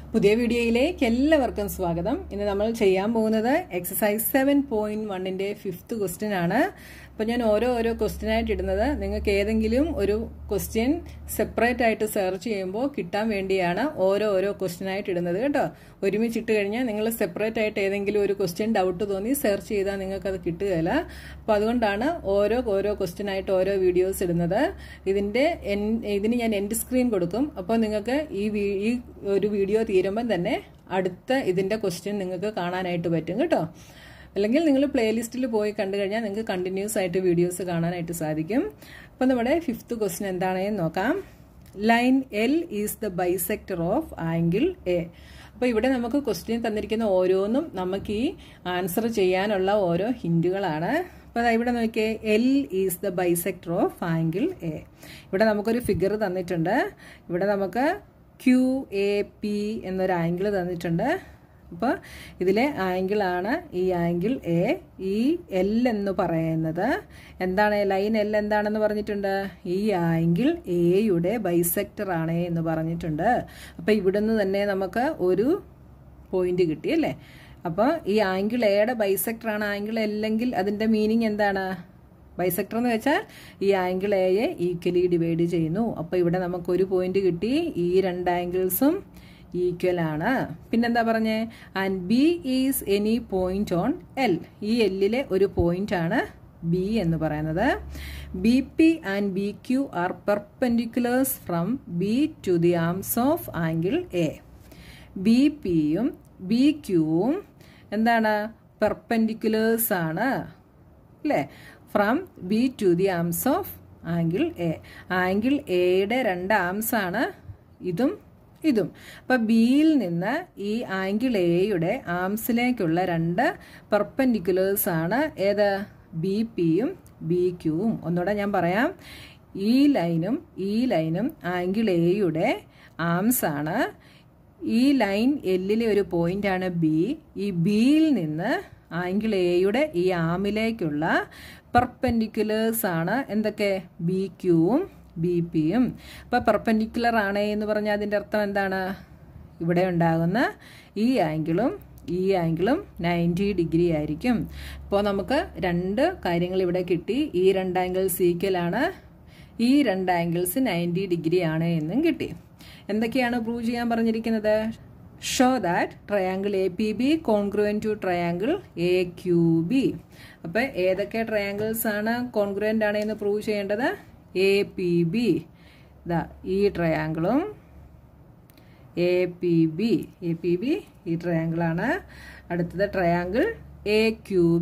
പുതിയ വീഡിയോയിലേക്ക് എല്ലാവർക്കും സ്വാഗതം. ഇന്ന് നമ്മൾ ചെയ്യാൻ പോകുന്നത് എക്സസൈസ് 7.1ന്റെ 5th ക്വസ്റ്റ്യൻ ആണ്. അപ്പോൾ ഞാൻ ഓരോ ക്വസ്റ്റ്യൻ ആയിട്ട് ഇടുന്നത് നിങ്ങൾക്ക് ഏതെങ്കിലും ഒരു ക്വസ്റ്റ്യൻ സെപ്പറേറ്റ് ആയിട്ട് സെർച്ച് ചെയ്യുമ്പോൾ കിട്ടാൻ വേണ്ടിയാണ് ഓരോ ക്വസ്റ്റ്യൻ ആയിട്ട് ഇടുന്നത് കേട്ടോ. ഒരുമിച്ചിട്ട് കഴിഞ്ഞാൽ നിങ്ങൾ സെപ്പറേറ്റ് ആയിട്ട് ഏതെങ്കിലും ഒരു ക്വസ്റ്റ്യൻ ഡൗട്ട് തോന്നി സെർച്ച് ചെയ്താൽ നിങ്ങൾക്ക് അത് കിട്ടുകയില്ല. അപ്പോൾ അതുകൊണ്ടാണ് ഓരോ ക്വസ്റ്റ്യൻ ആയിട്ട് ഓരോ വീഡിയോസ് ഇടുന്നത്. ഇതിന് ഞാൻ എൻഡ് സ്ക്രീൻ കൊടുക്കും. അപ്പോൾ നിങ്ങൾക്ക് ഈ ഒരു വീഡിയോ തീരുമ്പം തന്നെ അടുത്ത ഇതിന്റെ ക്വസ്റ്റ്യൻ നിങ്ങൾക്ക് കാണാനായിട്ട് പറ്റും കേട്ടോ. അല്ലെങ്കിൽ നിങ്ങൾ പ്ലേലിസ്റ്റിൽ പോയി കണ്ടു കഴിഞ്ഞാൽ നിങ്ങൾക്ക് കണ്ടിന്യൂസ് ആയിട്ട് വീഡിയോസ് കാണാനായിട്ട് സാധിക്കും. അപ്പോൾ നമ്മുടെ 5th ക്വസ്റ്റ്യൻ എന്താണെന്ന് നോക്കാം. Line L is the bisector of angle A. അപ്പോൾ ഇവിടെ നമുക്ക് ക്വസ്റ്റ്യൻ തന്നിരിക്കുന്ന ഓരോന്നും നമുക്ക് ഈ ആൻസർ ചെയ്യാനുള്ള ഓരോ ഹിന്റുകളാണ്. അപ്പോൾ ഇവിടെ നോക്കിയേ, L is the bisector of angle A. ഇവിടെ നമുക്കൊരു ഫിഗർ തന്നിട്ടുണ്ട്. ഇവിടെ നമുക്ക് QAP എന്നൊരു ആംഗിൾ തന്നിട്ടുണ്ട്. അപ്പോൾ ഇതിലെ ആംഗിളാണ് ഈ ആംഗിൾ എ. ഈ എൽ എന്ന് പറയുന്നത് എന്താണ്? ലൈൻ എൽ എന്താണെന്ന് പറഞ്ഞിട്ടുണ്ട്? ഈ ആംഗിൾ എയുടെ ബൈസെക്ടർ ആണ് എന്ന് പറഞ്ഞിട്ടുണ്ട്. അപ്പോൾ ഇവിടുന്ന് തന്നെ നമുക്ക് ഒരു പോയിന്റ് കിട്ടിയല്ലേ. അപ്പോൾ ഈ ആംഗിൾ എയുടെ ബൈസെക്ടർ ആണ് ആംഗിൾ അല്ലെങ്കിൽ അതിന്റെ മീനിങ് എന്താണ്? ബൈസെക്ടർ എന്ന് വെച്ചാൽ ഈ ആംഗിൾ എയെ ഈക്വലി ഡിവൈഡ് ചെയ്യുന്നു. അപ്പോൾ ഇവിടെ നമുക്കൊരു പോയിന്റ് കിട്ടി. ഈ രണ്ട് ആംഗിൾസും ഈക്വൽ ആണ്. പിന്നെന്താ പറഞ്ഞേ? And B is any point on L. ഈ എല്ലിലെ ഒരു പോയിന്റ് ആണ് ബി എന്ന് പറയുന്നത്. BP and BQ are perpendiculars from B to the arms of angle A. BPയും BQവും എന്താണ്? പെർപെൻഡിക്കുലേഴ്സ് ആണ് അല്ലേ? From B to the arms of angle A. Angle എയുടെ രണ്ട് ആംസ് ആണ് ഇതും ഇതും. അപ്പൊ ബിയിൽ നിന്ന് ഈ ആംഗിൾ എയുടെ ആംസിലേക്കുള്ള രണ്ട് പെർപെൻഡിക്കുലേഴ്സ് ആണ് ഏത്? BPയും BQവും. ഒന്നുകൂടെ ഞാൻ പറയാം. ഈ ലൈനും ആംഗിൾ എയുടെ ആംസ് ആണ്. ഈ ലൈൻ എല്ലിലെ ഒരു പോയിന്റ് ആണ് ബി. ഈ ബിയിൽ നിന്ന് ആംഗിൾ എയുടെ ഈ ആമിലേക്കുള്ള പെർപെൻഡിക്കുലേഴ്സ് ആണ് എന്തൊക്കെ? BQവും BPയും. അപ്പൊ പെർപെൻഡിക്കുലർ ആണ് എന്ന് പറഞ്ഞാൽ അതിന്റെ അർത്ഥം എന്താണ്? ഇവിടെ ഉണ്ടാകുന്ന ഈ ആംഗിളും 90 ഡിഗ്രി ആയിരിക്കും. അപ്പോൾ നമുക്ക് രണ്ട് കാര്യങ്ങൾ ഇവിടെ കിട്ടി. ഈ രണ്ട് ആംഗിൾസ് ഈക്വൽ ആണ്, ഈ രണ്ട് ആംഗിൾസ് 90 ഡിഗ്രി ആണ് എന്നും കിട്ടി. എന്തൊക്കെയാണ് പ്രൂവ് ചെയ്യാൻ പറഞ്ഞിരിക്കുന്നത്? Show that triangle APB congruent to triangle AQB. അപ്പൊ ഏതൊക്കെ ട്രയാങ്കിൾസ് ആണ് കോൺഗ്രുവന്റ് ആണ് എന്ന് പ്രൂവ് ചെയ്യേണ്ടത്? APB, ഈ ട്രയാങ്കിളും APB ഈ ട്രയാങ്കിൾ ആണ്. അടുത്തത് ട്രയാങ്കിൾ AQB,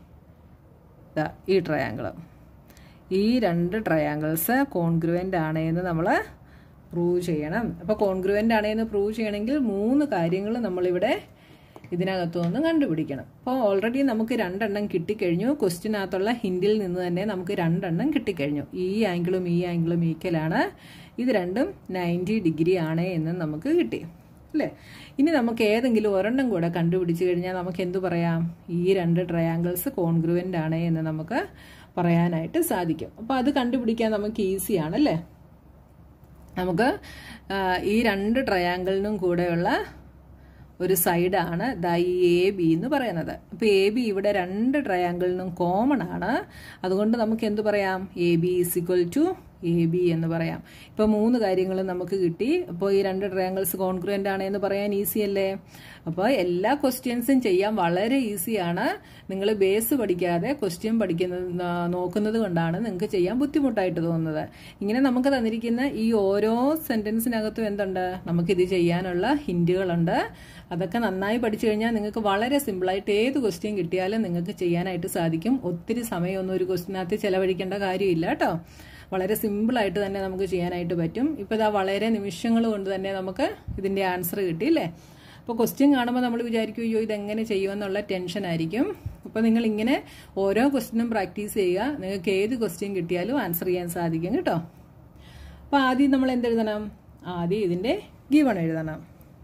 ഈ ട്രയാങ്കിളും. ഈ രണ്ട് ട്രയാങ്കിൾസ് കോൺഗ്രുവന്റ് ആണ് എന്ന് നമ്മൾ പ്രൂവ് ചെയ്യണം. അപ്പോൾ കോൺഗ്രുവന്റ് ആണ് എന്ന് പ്രൂവ് ചെയ്യണമെങ്കിൽ 3 കാര്യങ്ങൾ നമ്മളിവിടെ ഇതിനകത്തു നിന്ന് കണ്ടുപിടിക്കണം. അപ്പോൾ ഓൾറെഡി നമുക്ക് 2 കിട്ടിക്കഴിഞ്ഞു. ക്വസ്റ്റ്യനകത്തുള്ള ഹിന്റിൽ നിന്ന് തന്നെ നമുക്ക് 2 കിട്ടിക്കഴിഞ്ഞു. ഈ ആംഗിളും ഈക്വൽ ആണ്. ഇത് രണ്ടും 90 ഡിഗ്രി ആണ് എന്ന് നമുക്ക് കിട്ടി അല്ലേ. ഇനി നമുക്ക് ഏതെങ്കിലും ഒരെണ്ണം കൂടെ കണ്ടുപിടിച്ചു കഴിഞ്ഞാൽ നമുക്ക് എന്തു പറയാം? ഈ രണ്ട് ട്രയാങ്കിൾസ് കോൺഗ്രുവന്റ് ആണ് എന്ന് നമുക്ക് പറയാനായിട്ട് സാധിക്കും. അപ്പോൾ അത് കണ്ടുപിടിക്കാൻ നമുക്ക് ഈസിയാണല്ലേ. നമുക്ക് ഈ രണ്ട് ട്രയാങ്കിളിനും കൂടെയുള്ള ഒരു സൈഡാണ് ഈ AB എന്ന് പറയുന്നത്. അപ്പോൾ AB ഇവിടെ രണ്ട് ട്രയാങ്കിളിനും കോമൺ ആണ്. അതുകൊണ്ട് നമുക്ക് എന്ത് പറയാം? AB = AB എന്ന് പറയാം. ഇപ്പോൾ 3 കാര്യങ്ങൾ നമുക്ക് കിട്ടി. അപ്പോൾ ഈ രണ്ട് ട്രയാങ്കിൾസ് കോൺഗ്രുവന്റ് ആണ് എന്ന് പറയാൻ ഈസി അല്ലേ. അപ്പോൾ എല്ലാ ക്വസ്റ്റ്യൻസും ചെയ്യാൻ വളരെ ഈസിയാണ്. നിങ്ങൾ ബേസ് പഠിക്കാതെ ക്വസ്റ്റ്യൻ നോക്കുന്നത് കൊണ്ടാണ് നിങ്ങൾക്ക് ചെയ്യാൻ ബുദ്ധിമുട്ടായിട്ട് തോന്നുന്നത്. ഇങ്ങനെ നമുക്ക് തന്നിരിക്കുന്ന ഈ ഓരോ സെന്റൻസിനകത്തും എന്തുണ്ട്? നമുക്കിത് ചെയ്യാനുള്ള ഹിന്റുകളുണ്ട്. അതൊക്കെ നന്നായി പഠിച്ചു കഴിഞ്ഞാൽ നിങ്ങൾക്ക് വളരെ സിമ്പിളായിട്ട് ഏത് ക്വസ്റ്റ്യൻ കിട്ടിയാലും നിങ്ങൾക്ക് ചെയ്യാനായിട്ട് സാധിക്കും. ഒത്തിരി സമയമൊന്നും ഒരു ക്വസ്റ്റ്യനകത്ത് ചെലവഴിക്കേണ്ട കാര്യമില്ല കേട്ടോ. വളരെ സിമ്പിളായിട്ട് തന്നെ നമുക്ക് ചെയ്യാനായിട്ട് പറ്റും. ഇപ്പോൾ വളരെ നിമിഷങ്ങൾ കൊണ്ട് തന്നെ നമുക്ക് ഇതിന്റെ ആൻസർ കിട്ടിയില്ലേ. അപ്പോൾ ക്വസ്റ്റ്യൻ കാണുമ്പോൾ നമ്മൾ വിചാരിക്കും അയ്യോ ഇതെങ്ങനെ ചെയ്യുമെന്നുള്ള ടെൻഷൻ ആയിരിക്കും. അപ്പോൾ നിങ്ങൾ ഇങ്ങനെ ഓരോ ക്വസ്റ്റ്യനും പ്രാക്ടീസ് ചെയ്യുക. നിങ്ങൾക്ക് ഏത് ക്വസ്റ്റ്യൻ കിട്ടിയാലും ആൻസർ ചെയ്യാൻ സാധിക്കും കേട്ടോ. അപ്പോൾ ആദ്യം നമ്മൾ എന്തെഴുതണം? ആദ്യം ഇതിന്റെ ഗിവൺ എഴുതണം.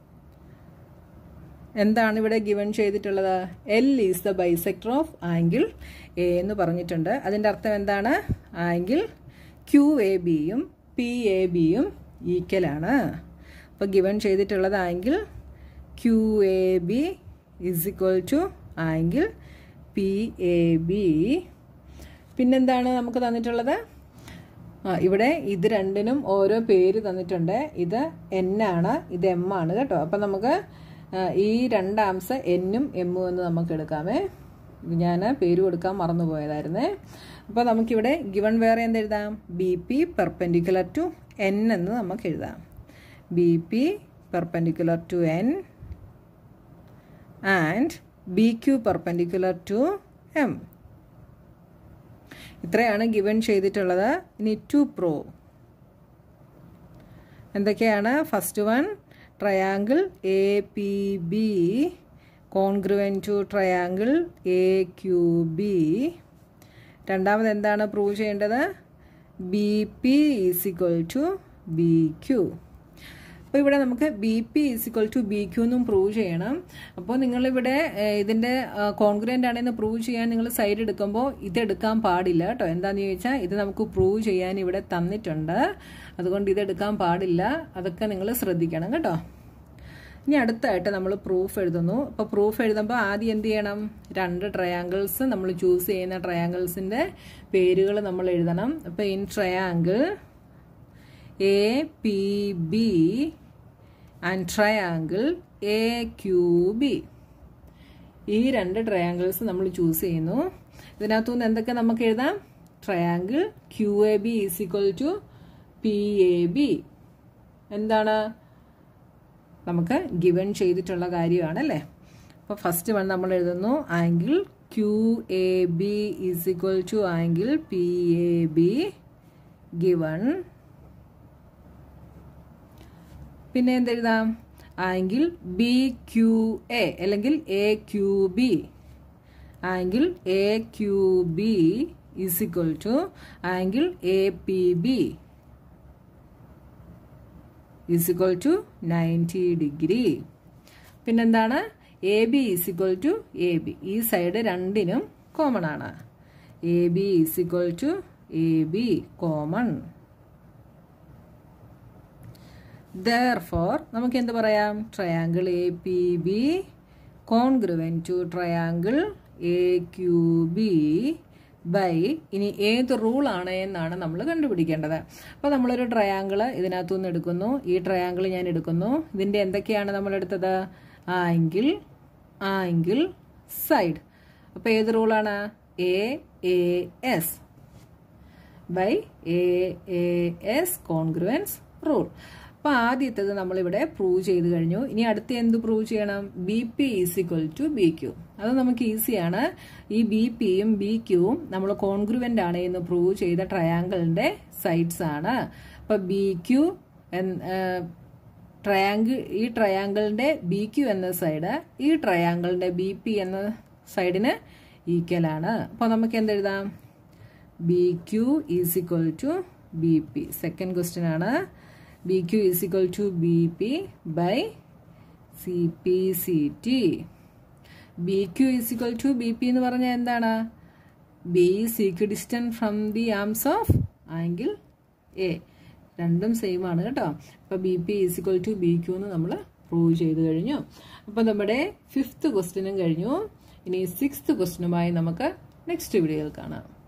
എന്താണ് ഇവിടെ ഗിവൺ ചെയ്തിട്ടുള്ളത്? L is the bisector of angle A എന്ന് പറഞ്ഞിട്ടുണ്ട്. അതിന്റെ അർത്ഥം എന്താണ്? ആംഗിൾ QABയും PABയും ഈക്വൽ ആണ്. അപ്പോൾ ഗിവൺ ചെയ്തിട്ടുള്ളത് angle QAB is equal to angle PAB. പിന്നെന്താണ് നമുക്ക് തന്നിട്ടുള്ളത്? ഇവിടെ ഇത് രണ്ടിനും ഓരോ പേര് തന്നിട്ടുണ്ട്. ഇത് N ആണ്, ഇത് M ആണ് കേട്ടോ. അപ്പം നമുക്ക് ഈ രണ്ട് ആംസ് N-ഉം M-ഉം എന്ന് നമുക്ക് എടുക്കാമേ. ഞാൻ പേര് കൊടുക്കാൻ മറന്നുപോയതായിരുന്നേ. അപ്പോൾ നമുക്കിവിടെ ഗിവൺ വേറെ എന്തെഴുതാം? BP പെർപെൻഡിക്കുലർ ടു N എന്ന് നമുക്ക് എഴുതാം. BP perpendicular to N and BQ perpendicular to M. ഇത്രയാണ് ഗിവൺ ചെയ്തിട്ടുള്ളത്. ഇനി ടു പ്രൂവ് എന്തൊക്കെയാണ്? First one, triangle APB congruent to triangle AQB. രണ്ടാമത് എന്താണ് പ്രൂവ് ചെയ്യേണ്ടത്? BP is equal to BQ. അപ്പോൾ ഇവിടെ നമുക്ക് BP is equal to BQ എന്നും പ്രൂവ് ചെയ്യണം. അപ്പോൾ നിങ്ങളിവിടെ ഇതിൻ്റെ കോൺഗ്രുവൻ്റ് ആണെന്ന് പ്രൂവ് ചെയ്യാൻ നിങ്ങൾ സൈഡ് എടുക്കുമ്പോൾ ഇതെടുക്കാൻ പാടില്ല കേട്ടോ. എന്താണെന്ന് ചോദിച്ചാൽ ഇത് നമുക്ക് പ്രൂവ് ചെയ്യാൻ ഇവിടെ തന്നിട്ടുണ്ട്, അതുകൊണ്ട് ഇതെടുക്കാൻ പാടില്ല. അതൊക്കെ നിങ്ങൾ ശ്രദ്ധിക്കണം കേട്ടോ. ഇനി അടുത്തായിട്ട് നമ്മൾ പ്രൂഫ് എഴുതുന്നു. അപ്പോൾ പ്രൂഫ് എഴുതുമ്പോൾ ആദ്യം എന്ത് ചെയ്യണം? രണ്ട് ട്രയാങ്കിൾസ് നമ്മൾ ചൂസ് ചെയ്യുന്ന ട്രയാങ്കിൾസിൻ്റെ പേരുകൾ നമ്മൾ എഴുതണം. അപ്പോൾ in triangle APB and triangle AQB, ഈ രണ്ട് ട്രയാങ്കിൾസ് നമ്മൾ ചൂസ് ചെയ്യുന്നു. ഇതിനകത്തുനിന്ന് എന്തൊക്കെ നമുക്ക് എഴുതാം? Triangle QAB is equal to PAB. എന്താണ്? നമുക്ക് ഗിവൺ ചെയ്തിട്ടുള്ള കാര്യമാണല്ലേ. അപ്പോൾ ഫസ്റ്റ് വൺ നമ്മൾ എഴുതുന്നു angle QAB is equal to angle PAB given. പിന്നെ എന്തെഴുതാം? ആംഗിൾ BQA അല്ലെങ്കിൽ AQB. Angle AQB is equal to angle APB is equal to 90 degree. പിന്നെന്താണ്? AB is equal to AB. ഈ സൈഡ് രണ്ടിനും കോമൺ ആണ്. AB is equal to AB common. Therefore നമുക്ക് എന്ത് പറയാം? Triangle APB congruent to triangle AQB by, ഇനി ഏത് റൂളാണ് എന്നാണ് നമ്മൾ കണ്ടുപിടിക്കേണ്ടത്. അപ്പോൾ നമ്മളൊരു ട്രയാങ്കിൾ ഇതിനകത്തുനിന്ന് എടുക്കുന്നു. ഈ ട്രയാങ്കിൾ ഞാൻ എടുക്കുന്നു. ഇതിൻ്റെ എന്തൊക്കെയാണ് നമ്മൾ എടുത്തത്? Angle, angle, side. അപ്പോൾ ഏത് റൂളാണ്? AAS by AAS congruence rule. അപ്പോൾ ആദ്യത്തേത് നമ്മളിവിടെ പ്രൂവ് ചെയ്ത് കഴിഞ്ഞു. ഇനി അടുത്ത എന്ത് പ്രൂവ് ചെയ്യണം? BP is equal to BQ. അത് നമുക്ക് ഈസിയാണ്. ഈ BPയും BQവും നമ്മൾ കോൺഗ്രുവൻ്റ് ആണ് എന്ന് പ്രൂവ് ചെയ്ത ട്രയാങ്കിളിൻ്റെ സൈഡ്സ് ആണ്. അപ്പോൾ BQ ഈ ട്രയാങ്കിളിൻ്റെ BQ എന്ന സൈഡ് ഈ ട്രയാങ്കിളിൻ്റെ BP എന്ന സൈഡിന് ഈക്വൽ ആണ്. അപ്പോൾ നമുക്ക് എന്തെഴുതാം? BQ is equal to BP. Second question ആണ്. BQ is equal to BP by CPCT. BQ is equal to BP എന്ന് പറഞ്ഞാൽ എന്താണ്? B is equidistant from the arms of angle A. രണ്ടും സെയിം ആണ് കേട്ടോ. അപ്പോൾ BP is equal to BQ എന്ന് നമ്മൾ പ്രൂവ് ചെയ്ത് കഴിഞ്ഞു. അപ്പോൾ നമ്മുടെ 5th ക്വസ്റ്റ്യനും കഴിഞ്ഞു. ഇനി 6th ക്വസ്റ്റ്യനുമായി നമുക്ക് നെക്സ്റ്റ് വീഡിയോയിൽ കാണാം.